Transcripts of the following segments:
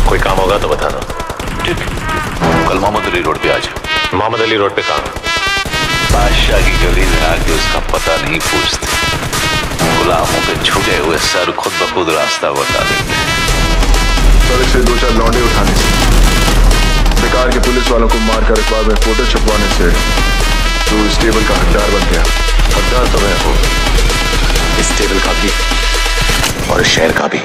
कोई काम होगा तो बताना। ठीक। कल मोहम्मद अली रोड पे आ जा। मोहम्मद अली रोड पे काम? बादशाह की गली में आके उसका पता नहीं पूछते, गुलामों के छूटे हुए सर खुद ब खुद रास्ता बता देते। सड़क से 2-4 लौंडे उठाने से, बेकार के पुलिस वालों को मारकर अखबार में फोटो छपवाने से तू इस टेबल का हकदार बन गया। हकदार तो मैं हूँ, इस टेबल का भी और इस शहर का भी।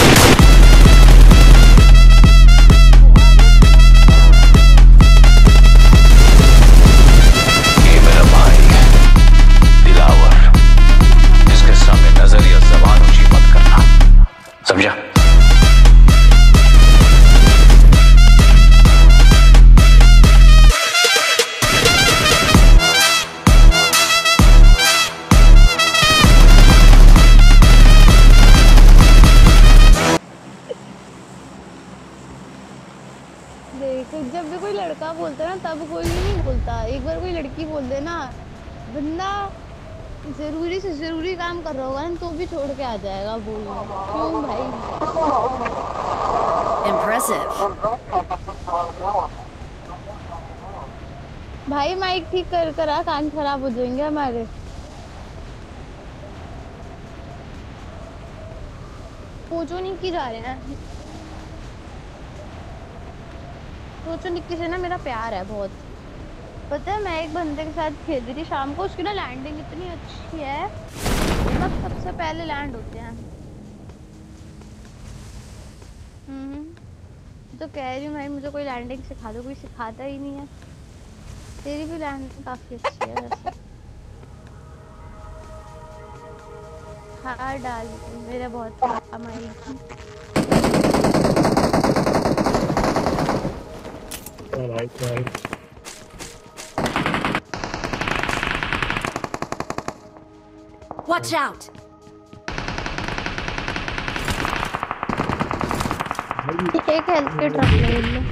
ये मेरा भाई दिलावर, जिसके सामने नजर या जबान ऊंची मत करना, समझा? जब भी कोई लड़का बोलता है ना तब कोई नहीं बोलता, एक बार कोई लड़की बोल दे ना, बंदा जरूरी से जरूरी काम कर रहा होगा ना तो भी छोड़ के आ जाएगा बोलना। क्यों भाई? Impressive. भाई माइक ठीक कर करा, कान खराब हो जाएंगे हमारे। पूछो नहीं की जा रहे हैं। सोचो निक्की से ना मेरा प्यार है बहुत। पता है मैं एक बंदे के साथ खेल रही थी शाम को, उसकी ना लैंडिंग इतनी अच्छी है, मतलब सबसे पहले लैंड होते हैं। तो कह रही हूँ भाई मुझे कोई लैंडिंग सिखा दो, कोई सिखाता ही नहीं है। तेरी भी लैंडिंग काफी अच्छी है वैसे। हाँ डाल मेरे बहुत काम आएगी। Watch out! एक हेल्थ किट रख ले लो।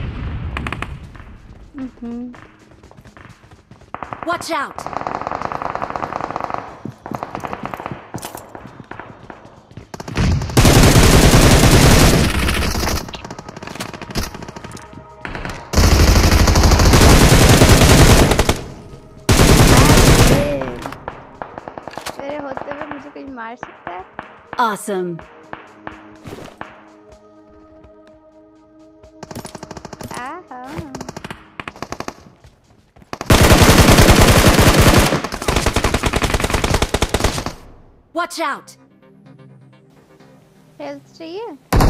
Watch out! मार सकता है? Awesome. Watch out. हेल्थ चाहिए?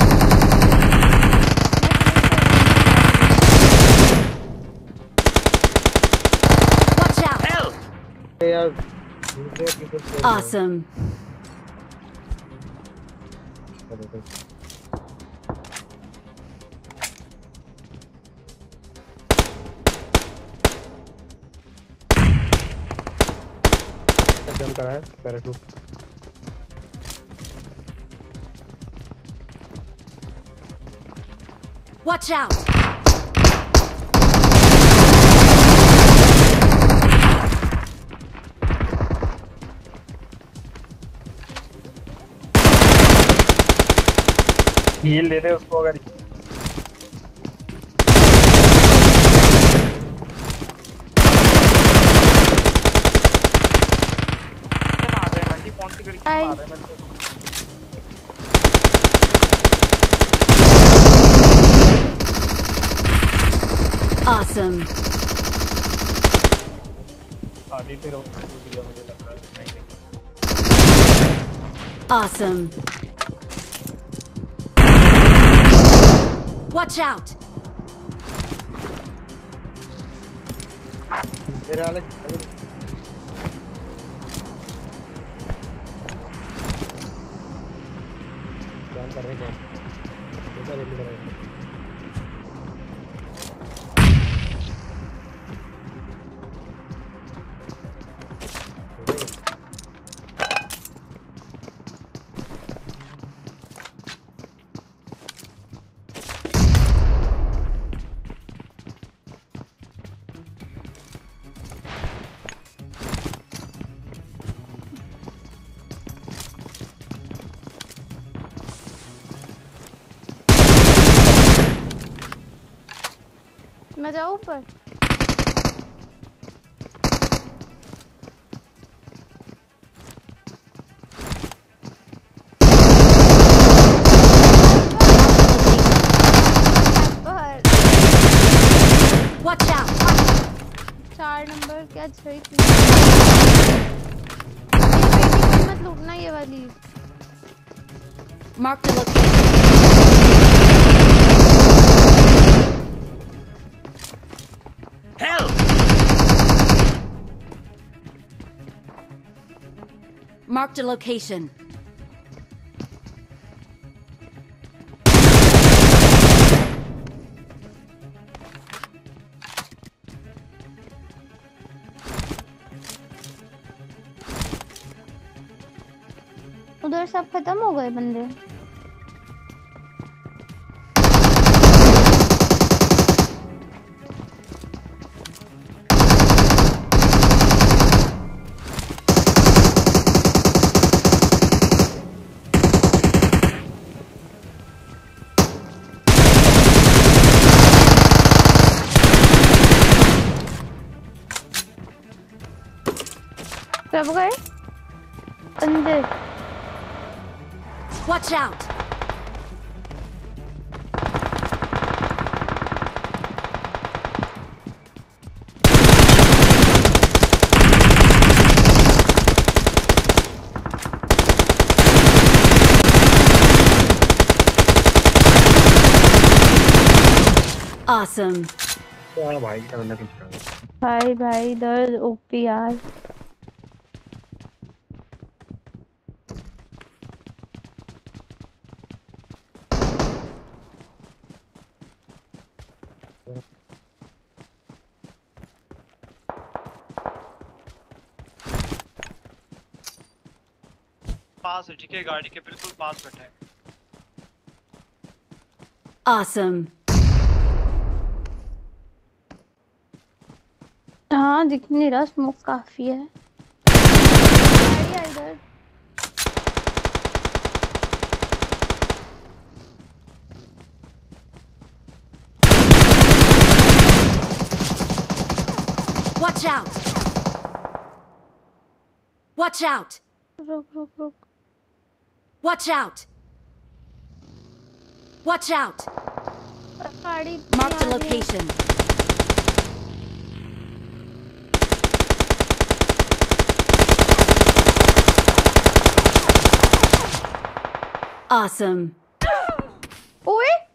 Watch out. Help. Awesome. Jump करा है पैराशूट। Watch out! हील दे दे उसको अगर Awesome. Awesome. Watch out. मैं जाऊँ ऊपर? Watch out! 4 नंबर क्या सही थी। मत लूटना ये वाली। Mark the location. Help! Marked a location. उधर सब खत्म हो गए बंदे। सब गए बंदे। Watch out! Awesome. क्या भाई क्या बंदा खींच रहा है। भाई दर्द ओपी यार। पास है, ठीक है, गाड़ी के बिल्कुल पास बैठा है। Awesome. हाँ दिख नहीं रहा, स्मोक काफी है। गाड़ी है इधर। Watch out! Watch out! रुक। Watch out! Watch out! गाड़ी Mark the location. Awesome. ओए